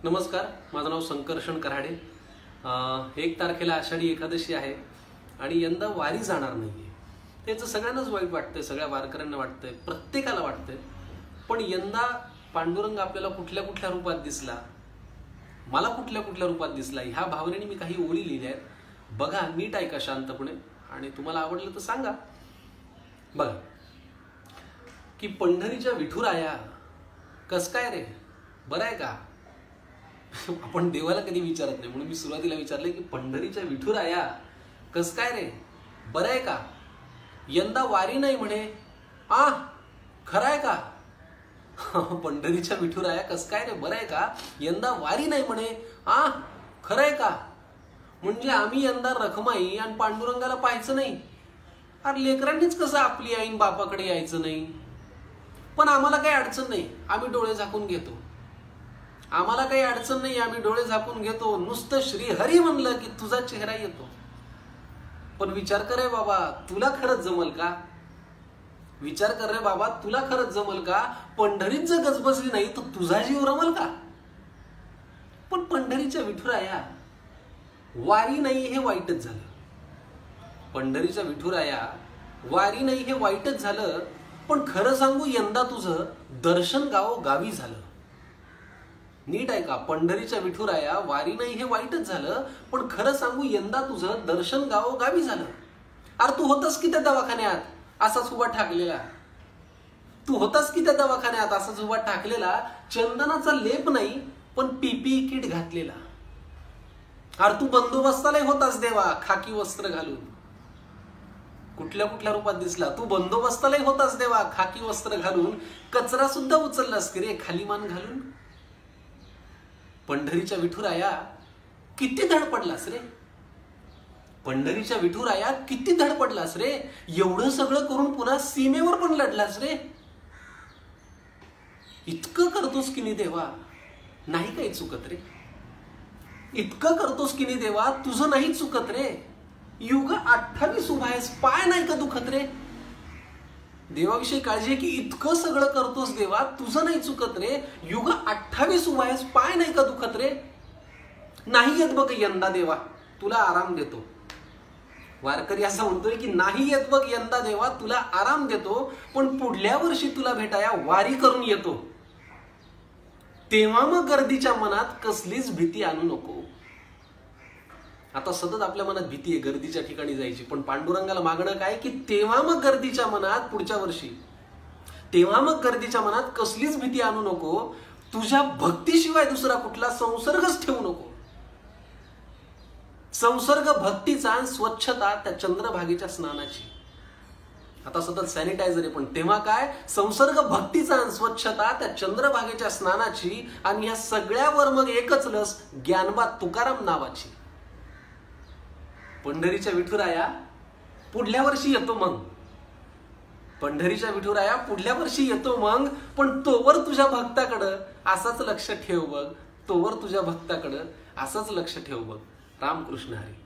नमस्कार, माझं नाव संकर्षण कराडे। 1 तारखेला आषाढी एकादशी आहे आणि यंदा वारी जाणार नाहीये। त्याचं सगळ्यांनाच वाईट वाटतंय, सगळ्या वारकऱ्यांना वाटतंय, प्रत्येकाला वाटतंय। पण यंदा पांडुरंग आपल्याला कुठल्या कुठल्या रूपात दिसला, मला कुठल्या कुठल्या रूपात दिसला, ह्या भावनेने मी काही ओळी लिहिल्या आहेत। बघा, नीट ऐका शांतपणे आणि तुम्हाला आवडलं तर सांगा। बघा की पंढरीच्या विठुराया कस काय रे, बरं आहे का? आपण देवाला कधी विचारत नाही, म्हणून मी सुरुवातीला विचारले की पंढरीच्या विठुराया कस काय रे, बरं आहे का? यंदा वारी नाही म्हणे, खरं आहे का? पंढरीच्या विठुराया कस काय रे, बरं आहे का? यंदा वारी नाही म्हणे, खरं आहे का? म्हणजे आम्ही यंदा रखमाई आणि पांडुरंगाला पाहायचं नाही। अरे लेकरांनीच कसं आपली आईन बापाकडे यायचं नाही? पण आम्हाला काही अडचण नाही, आम्ही डोळे झाकून घेतो। आम्हाला काही अडचण नाही, आम्ही डोळे झाकून घेतो। नुसतं श्रीहरी म्हणलं की तुझा चेहरा येतो। पण विचार कर रे बाबा, तुला खरंच जमल का? विचार कर रे बाबा, तुला खरंच जमल का? पंढरीत जर गजबजली नाही तर तुझा जीव रमल का? पण पंढरीच्या विठुराया वारी नाही हे वाईटच झालं। पंढरीच्या विठुराया वारी नाही हे वाईटच झालं। पण खरं सांगू, यंदा तुझं दर्शन गावी झालं। नीट ऐका, पंढरीच्या विठुराया वारी नाही हे वाईटच झालं, पण खरं सांगू यंदा तुझं दर्शन गावी झालं। अरे तू होतास की त्या दवाखान्यात असाच उभा ठाकलेला, तू होतास की त्या दवाखान्यात असाच उभा ठाकलेला, चंदनाचा लेप नाही पण पीपीई किट घातलेला। अरे तू बंदोबस्तालाही होतास देवा, खाकी वस्त्र घालून। कुठल्या कुठल्या रूपात दिसला? तू बंदोबस्तालाही होतास देवा, खाकी वस्त्र घालून। कचरा सुद्धा उचललास की रे, खाली मान घालून। पंढरीच्या विठुराया किती धडपडलास रे, पंढरीच्या विठुराया किती धडपडलास रे। एवढं सगळं करून पुन्हा सीमेवर पण लढलास रे। इतकं करतोस की नाही देवा, नाही काही चुकत रे। इतकं करतोस की नाही देवा, तुझं नाही चुकत रे। युग 28 उभा आहेस, पाय नाही का दुखत रे? देवाविषयी काळजी आहे की इतकं सगळं करतोस देवा, तुझं नाही चुकत रे। युग 28 उभा आहेस, पाय नाही का दुखत रे? नाही येत बघ यंदा देवा, तुला आराम देतो। वारकरी असं म्हणतोय की नाही येत बघ यंदा देवा, तुला आराम देतो, पण पुढल्या वर्षी तुला भेटाया वारी करून येतो। तेव्हा मग गर्दीच्या मनात कसलीच भीती आणू नको। आता सतत आपल्या मनात भीती आहे गर्दीच्या ठिकाणी जायची, पण पांडुरंगाला मागणं काय की तेव्हा मग गर्दीच्या मनात पुढच्या वर्षी, तेव्हा मग गर्दीच्या मनात कसलीच भीती आणू नको। तुझ्या भक्तीशिवाय दुसरा कुठला संसर्गच ठेवू नको। संसर्ग भक्तीचा, स्वच्छता त्या चंद्रभागेच्या स्नानाची। आता सतत सॅनिटायझर आहे, पण तेव्हा काय? संसर्ग भक्तीचा, स्वच्छता त्या चंद्रभागेच्या स्नानाची। आणि ह्या सगळ्यावर मग एकच लस, ज्ञानबा तुकाराम नावाची। पंढरीच्या विठुराया पुढल्या वर्षी येतो मग, पंढरीच्या विठुराया पुढल्या वर्षी येतो मग। पण तोवर तुझ्या भक्ताकडं असाच लक्ष ठेव बघ, तोवर तुझ्या भक्ताकडं असाच लक्ष ठेव बघ। रामकृष्ण हरी।